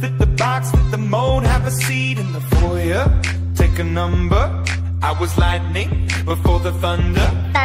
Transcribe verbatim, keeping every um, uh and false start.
fit the box, fit the mold, have a seat in the foyer. Take a number. I was lightning before the thunder.